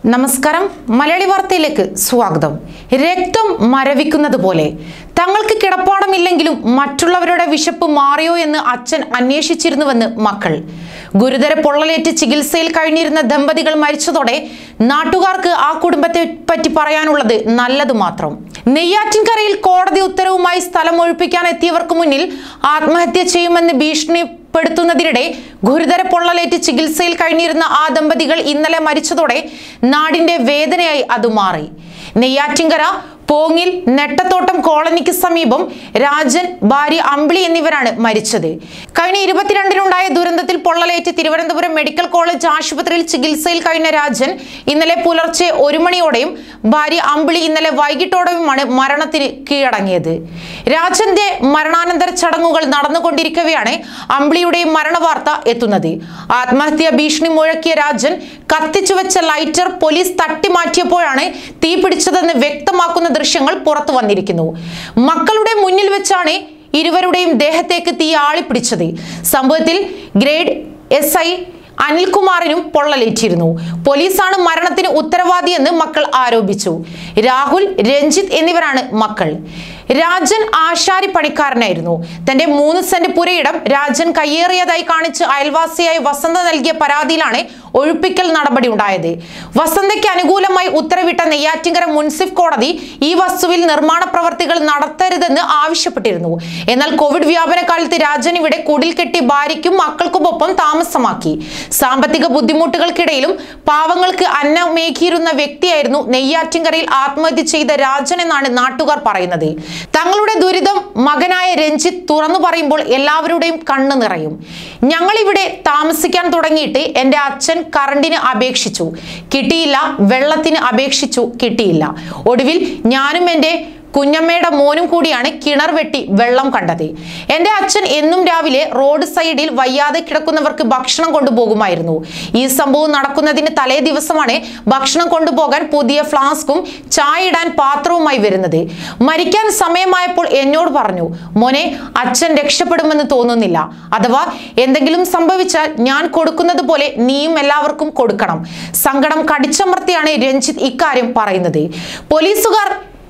നമസ്കാരം മലയാളി വാർത്തയിലേക്ക് സ്വാഗതം. രക്തം മരവിക്കുന്നത് പോലെ തങ്ങൾക്ക് കിടപ്പാടമില്ലെങ്കിലും മറ്റുള്ളവരുടെ വിശപ്പ് മാറിയോ എന്ന് അച്ഛൻ അന്വേഷിച്ചിരുന്നുവെന്ന് മക്കൾ. ഗുരുതര പൊള്ളലേറ്റ് ചികിത്സയിൽ കഴിഞ്ഞിരുന്ന ദമ്പതികൾ മരിച്ചതോടെ നാട്ടുകാർക്ക് ആ കുടുംബത്തെ പറ്റി പറയാനുള്ളത് നല്ലത് മാത്രം. നെയ്യാറ്റിൻകരയിൽ കോടതി ഉത്തരവുമായി സ്ഥലം ഒഴിപ്പിക്കാൻ എത്തിയവർക്ക് മുന്നിൽ ആത്മഹത്യ ചെയ്യുമെന്ന് ഭീഷണിപ്പെടുത്തുന്നതിനിടെ ഗുരുതര പൊള്ളലേറ്റ് ചികിത്സയിൽ കഴിഞ്ഞിരുന്ന ആ ദമ്പതികൾ ഇന്നലെ മരിച്ചതോടെ നാടിന്റെ വേദനയായി അത് മാറി. നെയ്യാറ്റിൻകര പോങ്ങിൽ നെട്ടത്തോട്ടം കോളനിക്ക് സമീപം രാജൻ, ഭാര്യ അമ്പിളി എന്നിവരാണ് മരിച്ചത്. കഴിഞ്ഞ 22-നുണ്ടായ ദുരന്തത്തിൽ പൊള്ളലേറ്റ് തിരുവനന്തപുരം മെഡിക്കൽ കോളേജ് ആശുപത്രിയിൽ ചികിത്സയിൽ കഴിഞ്ഞ രാജൻ ഇന്നലെ പുലർച്ചെ 1 മണിയോടെയും ഭാര്യ അമ്പിളി ഇന്നലെ വൈകിട്ടോടെയുമാണ് മരണത്തിന് കീഴടങ്ങിയത്. രാജന്റെ മരണാനന്തര ചടങ്ങുകൾ നടന്നുകൊണ്ടിരിക്കവെയാണ് അമ്പിളിയുടെയും മരണവാർത്ത എത്തുന്നത്. ആത്മഹത്യാ ഭീഷണി മുഴക്കിയ രാജൻ കത്തിച്ചുവെച്ച ലൈറ്റർ പോലീസ് തട്ടിമാറ്റിയപ്പോഴാണ് തീ പിടിച്ചതെന്ന് വ്യക്തമാക്കുന്ന ദൃശ്യങ്ങൾ പുറത്തു വന്നിരിക്കുന്നു. മക്കളുടെ മുന്നിൽ വെച്ചാണ് ഇരുവരുടെയും ദേഹത്തേക്ക് തീ ആളിപ്പിടിച്ചത്. സംഭവത്തിൽ ഗ്രേഡ് SI അനിൽകുമാറിനും പൊള്ളലേറ്റിരുന്നു. പോലീസാണ് മരണത്തിന് ഉത്തരവാദിയെന്ന് മക്കൾ ആരോപിച്ചു. രാഹുൽ, രഞ്ജിത്ത് എന്നിവരാണ് മക്കൾ. രാജൻ ആശാരി പണിക്കാരനായിരുന്നു. തന്റെ 3 സെന്റ് പുരയിടം രാജൻ കയ്യേറിയതായി കാണിച്ച് അയൽവാസിയായ വസന്ത നൽകിയ പരാതിയിലാണ് ഒഴിപ്പിക്കൽ നടപടി ഉണ്ടായത്. വസന്തയ്ക്ക് അനുകൂലമായി ഉത്തരവിട്ട നെയ്യാറ്റിൻകര മുൻസിഫ് കോടതി ഈ വസ്തുവിൽ നിർമ്മാണ പ്രവർത്തികൾ നടത്തരുതെന്ന് ആവശ്യപ്പെട്ടിരുന്നു. എന്നാൽ കോവിഡ് വ്യാപന കാലത്ത് രാജൻ ഇവിടെ കുടിൽ കെട്ടി ഭാര്യയ്ക്കും മക്കൾക്കുമൊപ്പം താമസമാക്കി. സാമ്പത്തിക ബുദ്ധിമുട്ടുകൾക്കിടയിലും പാവങ്ങൾക്ക് അന്നമേകിയിരുന്ന വ്യക്തിയായിരുന്നു നെയ്യാറ്റിൻകരയിൽ ആത്മഹത്യ ചെയ്ത രാജൻ എന്നാണ് നാട്ടുകാർ പറയുന്നത്. തങ്ങളുടെ ദുരിതം മകനായ രഞ്ജിത്ത് തുറന്നു പറയുമ്പോൾ എല്ലാവരുടെയും കണ്ണ് നിറയും. ഞങ്ങളിവിടെ താമസിക്കാൻ തുടങ്ങിയിട്ട് എൻ്റെ അച്ഛൻ കറണ്ടിന് അപേക്ഷിച്ചു, കിട്ടിയില്ല. വെള്ളത്തിന് അപേക്ഷിച്ചു, കിട്ടിയില്ല. ഒടുവിൽ ഞാനും എൻ്റെ കുഞ്ഞമ്മയുടെ മോനും കൂടിയാണ് കിണർ വെട്ടി വെള്ളം കണ്ടത്. എൻ്റെ അച്ഛൻ എന്നും രാവിലെ റോഡ് സൈഡിൽ വയ്യാതെ കിടക്കുന്നവർക്ക് ഭക്ഷണം കൊണ്ടുപോകുമായിരുന്നു. ഈ സംഭവം നടക്കുന്നതിന് തലേ ദിവസമാണ് ഭക്ഷണം കൊണ്ടുപോകാൻ പുതിയ ഫ്ലാസ്കും ചായ ഇടാൻ പാത്രവുമായി വരുന്നത്. മരിക്കാൻ സമയമായപ്പോൾ എന്നോട് പറഞ്ഞു, മോനെ, അച്ഛൻ രക്ഷപ്പെടുമെന്ന് തോന്നുന്നില്ല. അഥവാ എന്തെങ്കിലും സംഭവിച്ചാൽ ഞാൻ കൊടുക്കുന്നത് പോലെ നീയും എല്ലാവർക്കും കൊടുക്കണം. സങ്കടം കടിച്ചമർത്തിയാണ് രഞ്ജിത്ത് ഇക്കാര്യം പറയുന്നത്. പോലീസുകാർ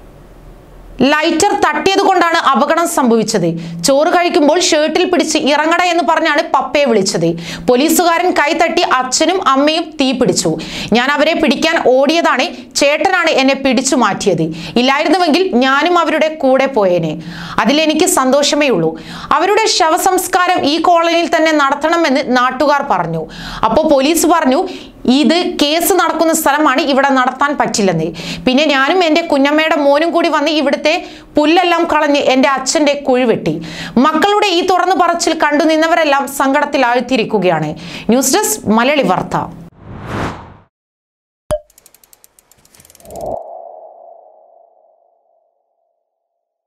ലൈറ്റർ തട്ടിയത് കൊണ്ടാണ് അപകടം സംഭവിച്ചത്. ചോറ് കഴിക്കുമ്പോൾ ഷർട്ടിൽ പിടിച്ച് ഇറങ്ങട എന്ന് പറഞ്ഞാണ് പപ്പയെ വിളിച്ചത്. പോലീസുകാരൻ കൈ തട്ടി അച്ഛനും അമ്മയും തീ പിടിച്ചു. ഞാൻ അവരെ പിടിക്കാൻ ഓടിയതാണ്. ചേട്ടനാണ് എന്നെ പിടിച്ചു മാറ്റിയത്. ഇല്ലായിരുന്നുവെങ്കിൽ ഞാനും അവരുടെ കൂടെ പോയേനെ. അതിലെനിക്ക് സന്തോഷമേ ഉള്ളൂ. അവരുടെ ശവസംസ്കാരം ഈ കോളനിയിൽ തന്നെ നടത്തണമെന്ന് നാട്ടുകാർ പറഞ്ഞു. അപ്പോൾ പോലീസ് പറഞ്ഞു, ഇത് കേസ് നടക്കുന്ന സ്ഥലമാണ്, ഇവിടെ നടത്താൻ പറ്റില്ലെന്ന്. പിന്നെ ഞാനും എൻ്റെ കുഞ്ഞമ്മയുടെ മോനും കൂടി വന്ന് ഇവിടുത്തെ പുല്ലെല്ലാം കളഞ്ഞ് എൻ്റെ അച്ഛൻ്റെ കുഴി വെട്ടി. മക്കളുടെ ഈ തുറന്നു പറച്ചിൽ കണ്ടു നിന്നവരെല്ലാം സങ്കടത്തിൽ ആഴ്ത്തിയിരിക്കുകയാണ്. ന്യൂസ് ഡെസ്ക് മലയാളി വാർത്ത.